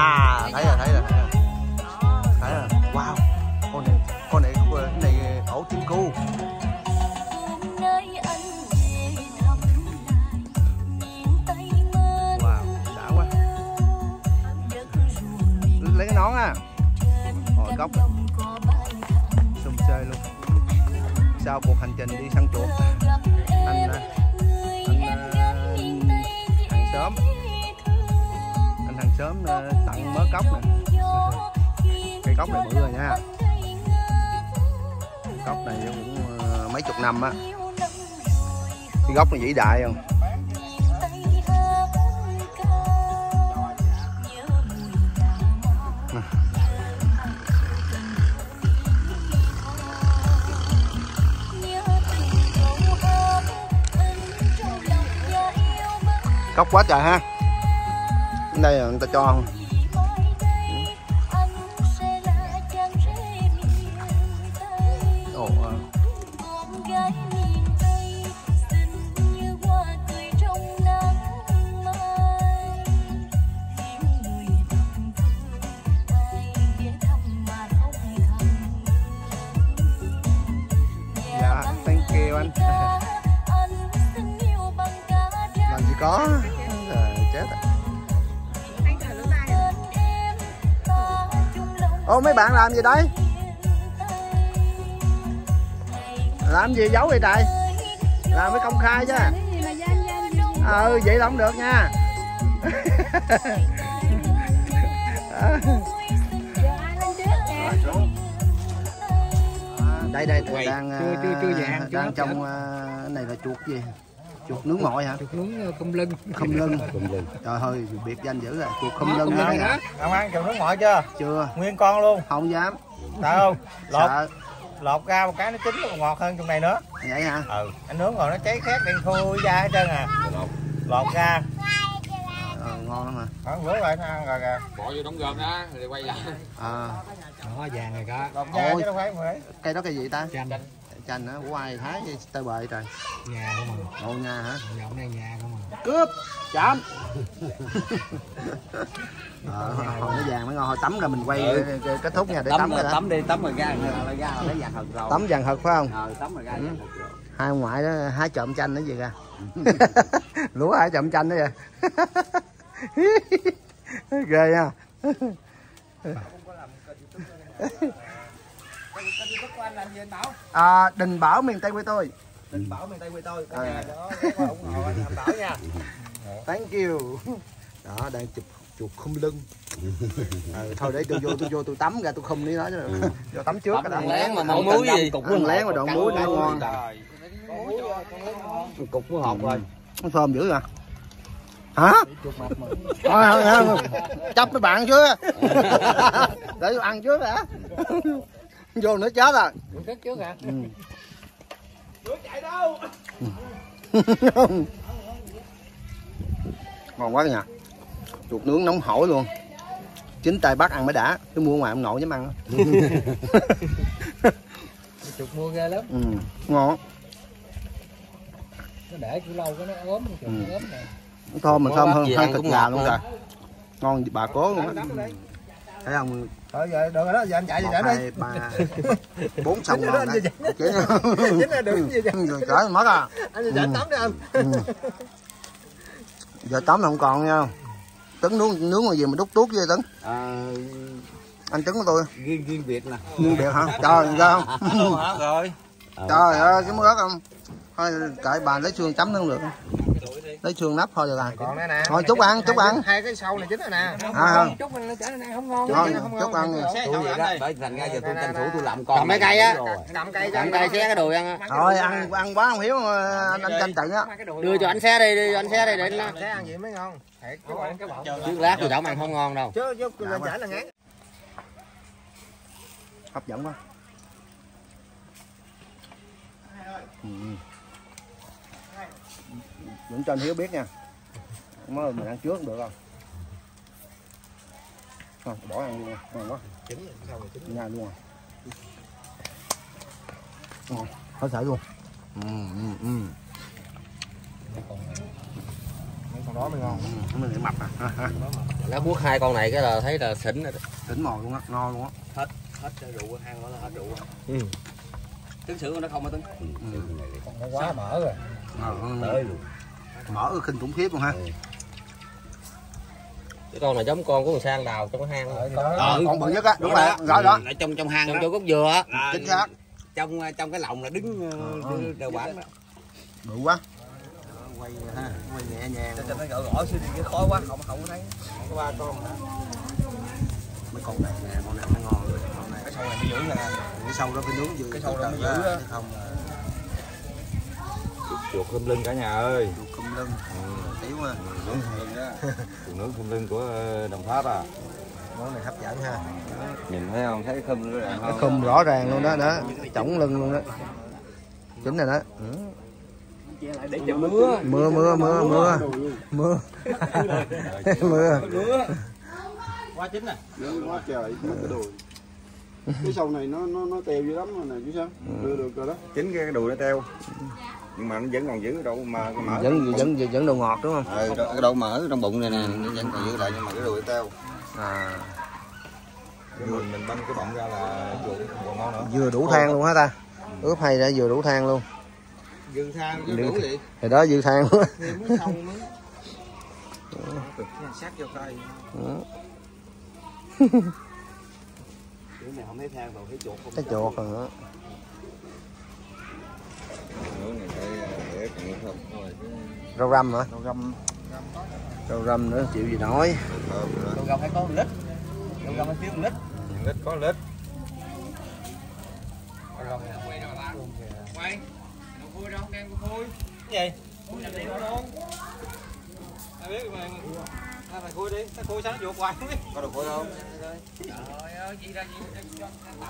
À, thấy rồi. Thấy rồi. Wow. Con này ổ chim cu. Wow, đã quá. Lấy cái nón á. Hồi góc xum xê luôn. Sau cuộc hành trình đi săn chuột, anh hàng xóm tặng mớ cốc nè. Cây cốc này bự rồi nha. Cốc này cũng mấy chục năm á. Cái gốc này vĩ đại không? Cốc quá trời ha. Đây là người ta cho không? Dạ, thank you anh. Làm gì có. Chết rồi. Ô mấy bạn làm gì đấy? Làm gì giấu vậy trời? Làm mới công khai chứ. Vậy là không được nha. Đây đang trong này là chuột gì? Chuột nướng mồi hả? Chuột nướng không lưng. Không lưng. Trời ơi, biệt danh dữ rồi. Chuột không lưng đó nha. Ông ăn chuột nướng mồi chưa? Chưa. Nguyên con luôn. Không dám. Sợ không? Sợ. Lột ra một cái nó chín nó còn ngọt hơn trong này nữa. Vậy hả? Anh nướng rồi nó cháy khét đen thui ra hết trơn à. Lột ra. Ngon lắm mà. Rửa rồi nó ăn rồi kìa. Bỏ vô đóng gom đó rồi quay lại. Nó vàng rồi đó. Lột ra chứ đâu phải mười. Cây đó cây gì ta? Chanh Á, của ai hái tơi bời trời. Nhà không à. Ồ, nhà hả? Nhậu này nhà không à. Cướp. Chậm. Hồi nó vàng mới ngon, hồi tắm rồi mình quay kết thúc nha để tắm rồi đó. Tắm đi, tắm rồi ra lấy vàng thật rồi. Tắm vàng thật phải không? Tắm rồi ra vàng thật rồi. Hai ông ngoại đó hái trộm chanh nó gì ra. Lúa hái trộm chanh đó vậy. Ghê nha. Đình Bảo miền Tây quê tôi. Đình Bảo miền Tây quê tôi. Đó, ủng hộ anh Bảo nha. Thank you. Đó, đang chụp chuột không lưng. Thôi để tôi vô tôi tắm ra tôi không ní nói chứ. Vô tắm trước cái đã. Lén mà món muối gì? Ăn lén mà độn muối nó ngon. Cục muối hột rồi. Nó thơm dữ à. Hả? Thôi chấp mấy bạn chưa? Để tôi ăn trước đã. Vô nữa chết rồi. Cất trước hả? Đứa chạy đâu? Ngon quá nha. Chuột nướng nóng hổi luôn. Chính tay bắt ăn mới đã. Cứ mua ngoài ông nội dám ăn. Chuột mua ghê lắm. Ngon. Nó để cứ lâu cái nó ốm, chuột nó ốm nè. Thơm mà thơm hơn thịt gà luôn rồi. Ngon bà cố luôn á. Thấy không? Thôi giờ được rồi đó, giờ anh chạy đi để đi. 1, 2, 3, 4 xong rồi đấy. Chính là được gì vậy? Rồi trời mất à. Anh giờ tắm đi anh. Giờ tắm là không còn nha. Tấn nướng mà gì mà đút tuốt vậy Tấn? Anh Tấn của tôi. Riêng Việt nè. Riêng Việt hả? Trời ra không? Rồi. Trời ơi, cái muối ớt không? Thôi kệ bà lấy xương chấm nó không được. Lấy xương nắp thôi được rồi. Còn đây nè. Thôi chúc ăn. Hai cái sau này chính rồi nè. Chúc anh nó trở nên không ngon. Chúc ăn. Tôi vậy đó, bởi thành ra giờ tôi tranh thủ tôi làm con. Cầm mấy cây á. Cầm cây xé cái đùi ăn á. Thôi ăn quá không hiếu anh tranh trận á. Đưa cho anh xé đi, để xé ăn gì mới ngon. Chứ lát tôi đậu ăn không ngon đâu. Chứ lên chảy là ngán. Hấp dẫn quá. Vẫn cho anh Hiếu biết nha. Mới mình ăn trước được không? Không, bỏ ăn luôn, ngon quá. Nha luôn à. Ngon, hết sảy luôn. Con đó mới ngon. Mới để mập à. Nó cuốc 2 con này cái là thấy là xỉn rồi đó. Tỉnh mồi luôn á, ngon luôn á. Hết rượu ăn nó hết rượu. Trứng sữa nó không có trứng. Nó quá mỡ rồi. Tới luôn. Mỡ kinh khủng khiếp luôn ha. Cái con này giống con của thằng Sang đào trong cái hang. Con bự nhất á, đúng rồi, rõ đó. Ở trong hang Trong đó. chỗ gốc dừa. Chính xác. Trong cái lồng là đứng đầu bản đó. Bự quá. Quay ha, quay nhẹ nhàng. Cho nó gõ xíu thì cái khó quá, không có thấy. Có 3 con hả? Mấy con này nè, con này nó ngon rồi. Con này Cái sâu này mới giữ nè. cái sâu đó phải nướng vừa. Cái sâu đó mới giữ á. Không chuột khum lưng cả nhà ơi. chuột khum lưng. Tiểu mà. Nướng khum lưng đó. Chuột nướng khum lưng của Đồng Tháp à. Món này hấp dẫn ha. Nhìn thấy không? Thấy khum nữa Nó khum rõ ràng luôn đó, đó. Chổng lưng luôn đó. Chính rồi đó. Để chờ mưa. Mưa. Mưa. Quá chín nè. Quá trời mất cái đùi. Cái sâu này nó teo dữ lắm rồi nè chứ sao? Được rồi đó. chính cái đùi nó teo. Nhưng mà nó vẫn còn giữ độ mà cái mỡ. Vẫn độ ngọt đúng không? Cái độ mỡ trong bụng này nè nó vẫn còn giữ lại nhưng mà cái đùi teo. À. Mình băm cái bọng ra là chuột còn ngon nữa. Vừa đủ than luôn hả ta? Ướp hay đã vừa đủ than luôn. Dư than chứ đủ gì? Thì đó dư than luôn. Muốn xong mới. Sát vô coi. Cái này không thấy than rồi thấy chuột không. Cái chuột rồi nữa. Nướng này phải để cặn không. Rau răm hả? Rau Răm nữa chịu gì nổi. Rau răm phải có 1 lít. Rau răm phải thiếu 1 lít. Lít có lít. Quay. Nó khui đâu, đem cái khui. Cái gì? Khui làm gì nó luôn. Ai biết mà. Ai phải khui đi, cái khui sao nó chuột hoài. Có được khui không? Trời ơi, gì ra gì cho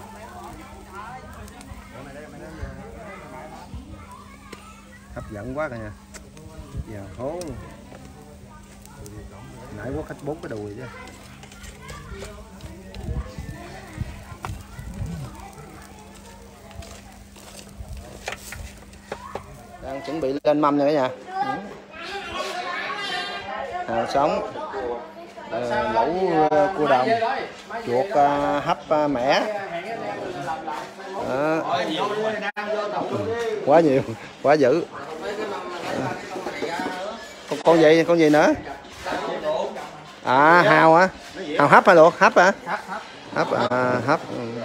Hấp dẫn quá cả nhà. Giờ hố. Nãy quá khách 4 cái đùi chứ. Đang chuẩn bị lên mâm nè cả nhà. Hào sống, lẩu cua đồng, chuột hấp mẻ. Đó. Quá nhiều, quá dữ. Con gì nữa? À hào hả? Hào hấp hay luộc? Hấp hả? Hấp hấp.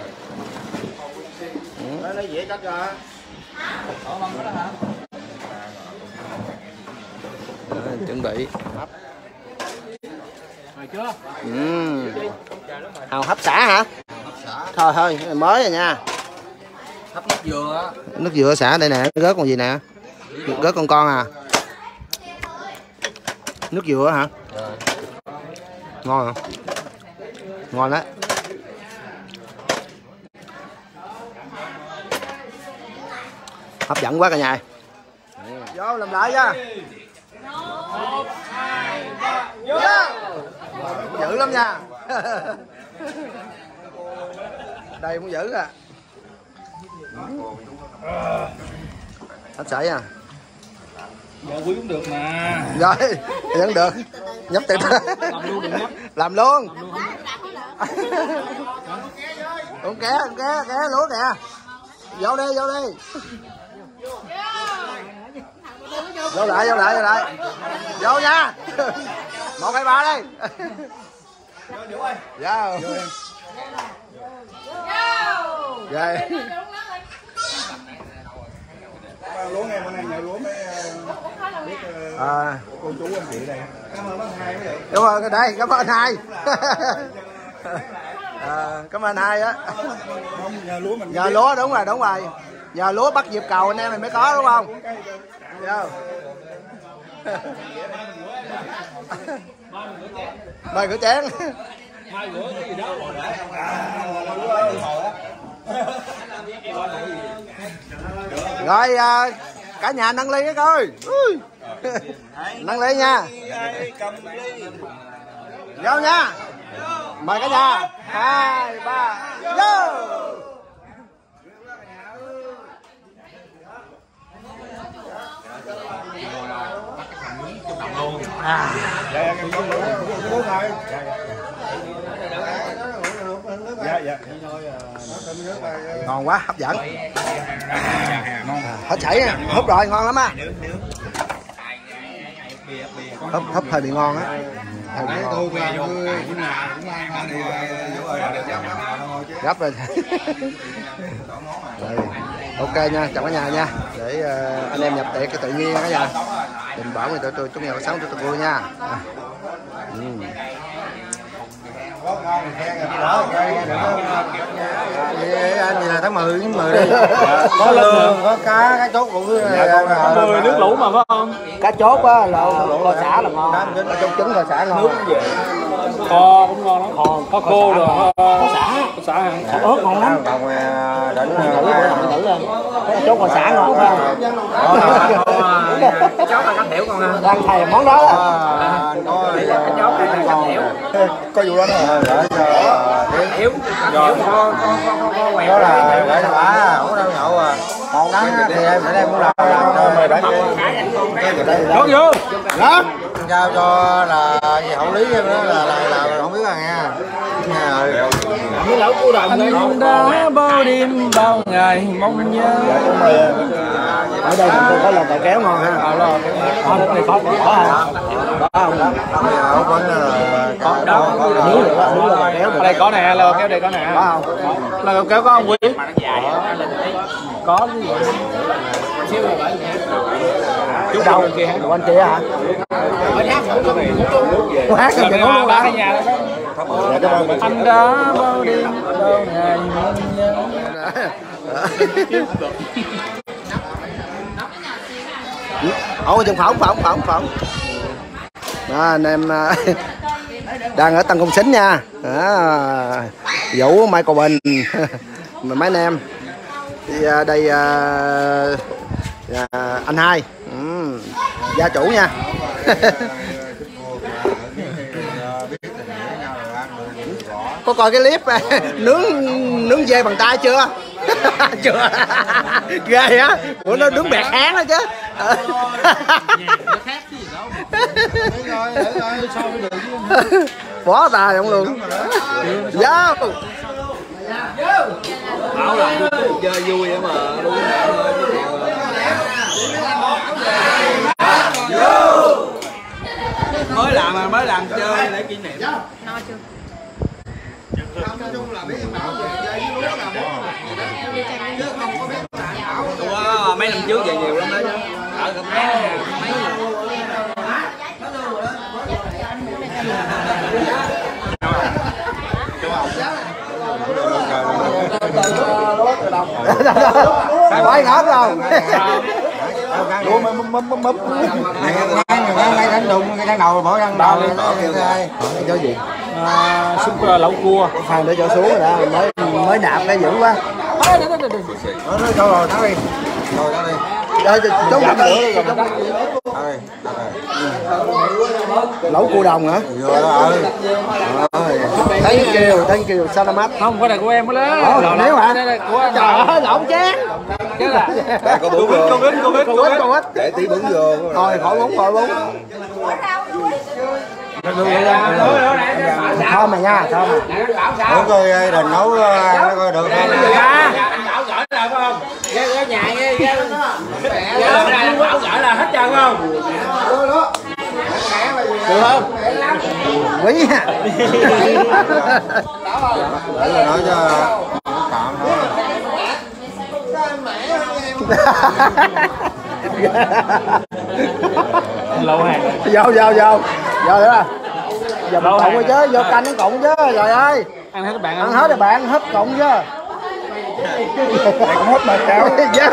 lấy dĩa cắt ra. Chuẩn bị hấp. Rồi chưa? Hào hấp xả hả? Thôi mới rồi nha. Hấp nước dừa. Nước dừa xả đây nè, rớt con gì nè? Rớt con à? Nước dừa hả? Ngon hả? Ngon đấy. Hấp dẫn quá cả nhà. Vô làm lại nha. 1, 2, 3, vô. Dữ lắm nha. Đây cũng dữ à. Hấp sảy à. Giờ quý cũng được mà. Rồi, vẫn được. Nhấp từ từ. Làm luôn đừng nhấp. Làm luôn. Con ké lúa kìa. Vô đi. Vô lại. Vô nha. 1, 2, 3 đi. Vô. Rồi. Lúa nghe bên này nhờ lúa mấy cô chú anh chị đây. Cảm ơn bác Hai mới được. Đúng rồi, đây, cảm ơn Hai. Cảm ơn Hai á. Nhờ lúa mình. Nhờ lúa đúng rồi. Nhờ lúa bắt dịp cầu anh em mình mới có đúng không? Vô. Mời rửa chén. Rồi cả nhà nâng ly cái coi. Nâng ly nha. Vô nha. Mời cả nhà. 2, 3 vô. Ngon quá, hấp dẫn. Hết chảy nha, húp rồi, ngon lắm á. Húp hơi bị ngon á. Gấp rồi. Rồi. Ok nha, chào cả nhà nha. Để anh em nhập tiệc cái tự nhiên cả nhà. Tình bảo người tụi chúng nhà sáng tụi vui nha. Anh gì là tháng 10 tháng 10 đi. Có lương, có cá chốt cũng 10 nước lũ mà phải không? cá chốt á, lò xả là ngon. Cá chốt trứng lò xả ngon. Kho cũng ngon lắm. Có khô rồi. Có xả hả? Ớt ngon lắm. Còn định thử lên. Cá chốt lò xả ngon không? Cái chó là cánh điểu con ha. Đang thầy món đó đó. Cái chó là cánh điểu. Có vụ đó nữa. Điểu. Rồi kho quẹo Là để bả không đâu nhậu à. Còn đó thì em phải đem cũng làm mời bạn Có vô. đó giao cho là gì hậu lý em đó là không biết là nghe rồi Với lẩu cua đồng anh đã bao đêm bao ngày mong nhớ. ở đây mình có lò cào kéo ngon ha. Đây có không đó vẫn có đó đúng là kéo Ở đây có nè, lò kéo đây có nè. có không Lò kéo có không Quý? Có cái gì? chút đâu kia anh chị hả hát cái gì luôn ba cái nhà anh đã bao đêm bao ngày mong nhớ. Ủa trong phỏng anh em đang ở Tân Công Sính nha. Vũ Michael Bình mấy anh em thì đây anh hai gia chủ nha. Có coi cái clip nướng dê bằng tay chưa? Chưa. Ghê á. Ủa nó nướng bẹt hán đó chứ. Bó tài không luôn. Vô. Bảo là chơi vui vậy mà đúng mới làm chơi để kỷ niệm. No chưa? Wow, mấy năm trước về nhiều lắm đó chứ. Ở gặp mấy Quay ngót không? Ngay cánh đụng cái cánh đầu bỏ răng đầu cho gì? Súp lẩu cua. Phan để cho xuống rồi đó, mới nạp cái dữ quá. Nó cho rồi tháo đi. Rồi tháo đi. Rồi chống lửa đi rồi. Lẩu cua đồng hả? Rồi. Thank you, salamat. Không, cái này của em mới lớn. Nếu hả? Trời ơi, lẩu chén. Chứ là có bún vô. Cô ít. Để tí bún vô. Thôi khỏi bún. Thôi mà nha, thôi mà. Để coi đền nấu nó coi được không. anh Bảo gửi là phải không? Cái nhà cái Bảo gửi là hết trơn không? Được không? Quý ha. Để nói cho tạm thôi. Lâu hàng. Vô nữa. Giờ mình cộng chứ, vô canh nó cộng chứ, trời ơi. Ăn hết các bạn Ăn hết rồi bạn, hết cộng chứ. Cũng hết mà cao.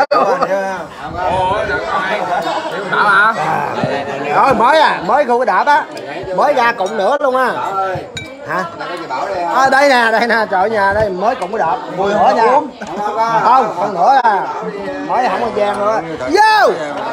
Bảo hả? Rồi mới khu cái đạp á. Mới ra cộng nữa luôn á. Hả? Đây nè, trời nhà đây mới cộng cái đạp. Mùi nữa nha. Không, còn nữa à. Mới không có gian nữa. Vô.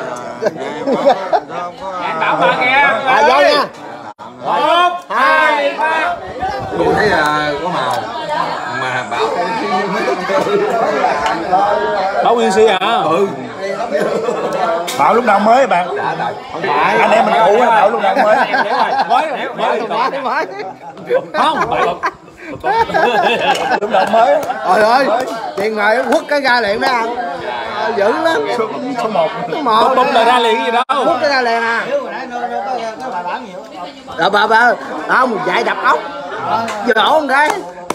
Bảo ba kìa. Vô nha. 1, 2, 3. Tôi thấy là có màu mà Bảo Bảo Nguyên Si hả? Bảo lúc nào mới bạn? Không phải. Anh em mình cũ á, Bảo lúc nào mới? Mới. Không, Lúc nào mới? Trời ơi, chuyện này quất cái ra liền mấy anh. Dữ lắm. Số 1. bụng là ra liền gì đâu. Quất cái ra liền à. Rồi bà không dạy đập ốc. Dỗ một cái.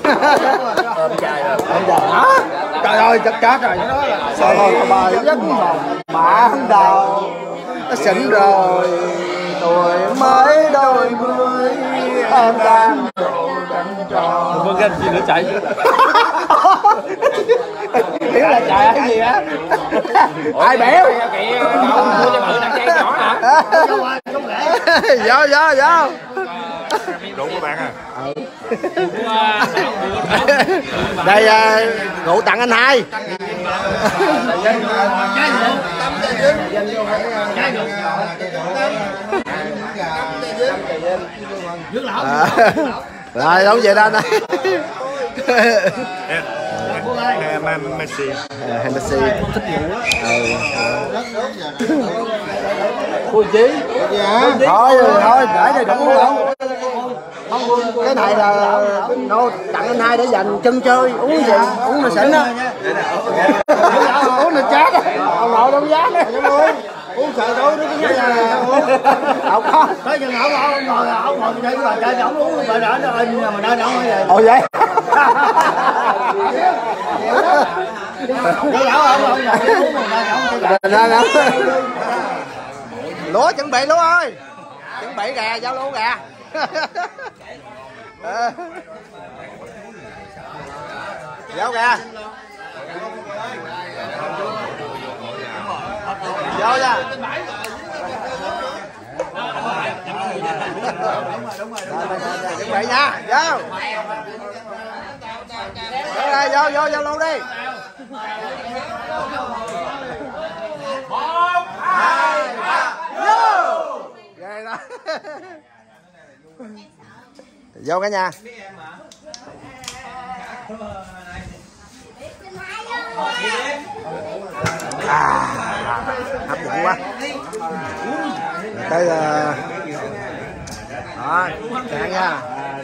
Trời ơi chết rồi. Sao rồi bà rất bạn đầu nó xỉn rồi. Tuổi mới đôi mươi em đang Không có ganh gì nữa chạy. hiểu là chạy cái gì á? Ai béo? Mua cho bự nặng dây nhỏ hả? Vô. Rượu của bạn à? Đây rượu tặng anh hai. Rồi đâu về đây này. Messi. Messi thích ngủ á. Cô Chí. Thôi để đây đừng uống đâu. Cái này là nó tặng anh hai để dành chân chơi, uống gì uống là xỉn á. Uống là chát á. Ông nội đâu dám uống sợ thôi nó cái không có tới chừng ông ngồi chơi với bà chơi ông uống bà đỡ nó mà đỡ ông vậy. Ồ vậy lúa chuẩn bị lúa ơi, chuẩn bị gà giao lúa gà. Giao gà vô nha. Chuẩn bị nha, vô. Vô luôn đi. 1, 2, 3, vô. Ghê đó. Vô cả nhà. Hấp dẫn quá. Đây là đó, cạn nha.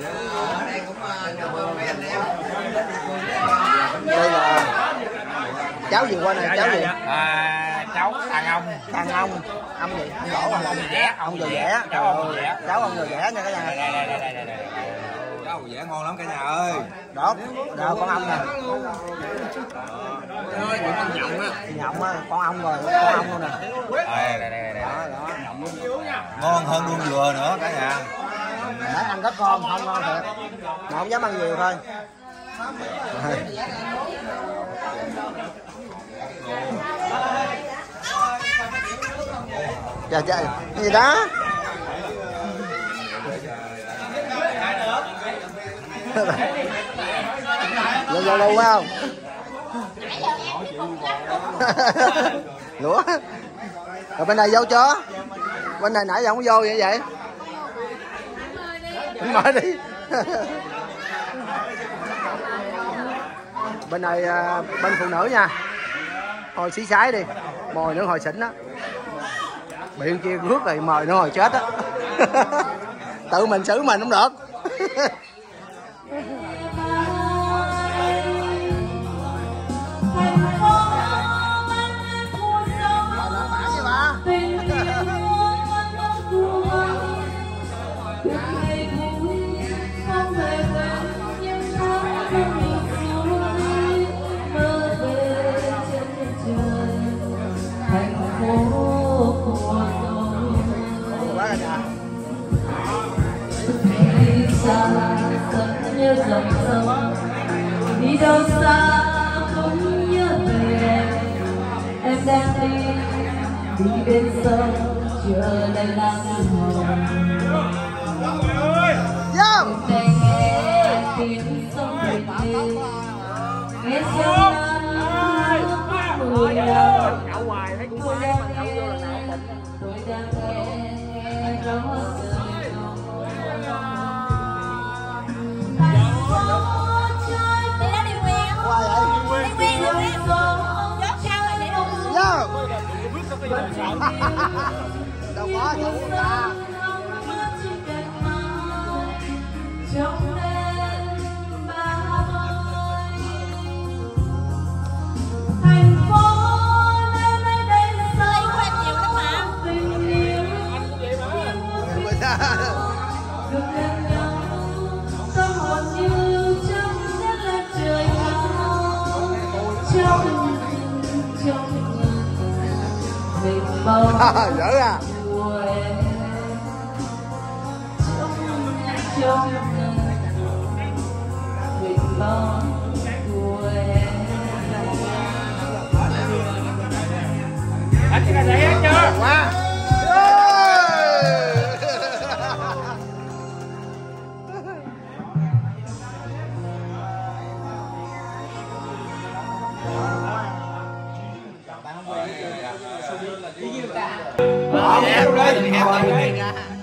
Đây là cháu gì qua này, cháu gì? Cháu thằng ông Ông gì? Ông Đỗ à? Ông giò vẽ. Cháu ông giò vẽ nha cả nhà. Cháu dễ ngon lắm cả nhà ơi. Đó, con ông nè. Nhộng á, con ông rồi, con ông luôn nè. Đó. Ngon hơn luôn dừa nữa cả nhà. Để ăn có con, không ngon thiệt. Mà không dám ăn nhiều thôi. Trời, cái gì đó? Vô lâu quá không? Lúa. Rồi bên này vô chưa? Bên này nãy giờ không vô vậy? Mời đi. Bên này bên phụ nữ nha. Hồi xí xái đi. Mồi nữa hồi xỉn đó. Bên kia rước rồi mời nữa hồi chết á. Tự mình xử mình không được. Nhớ dòng sông đi đâu xa cũng nhớ về em đang đi bên sông chờ đầy nắng hồng. Em nghe tiếng sông bình yên nghe sông nước mùi lòng tôi đang nghe rõ Wow. trong đêm ba mươi thành phố nên nơi đây sao nhiều lắm mà tình yêu được gần nhau tâm hồn như trong rất là trời cao trong mình mơ dở à trong mình mơ của em. Anh cái này hết chưa? quá Đi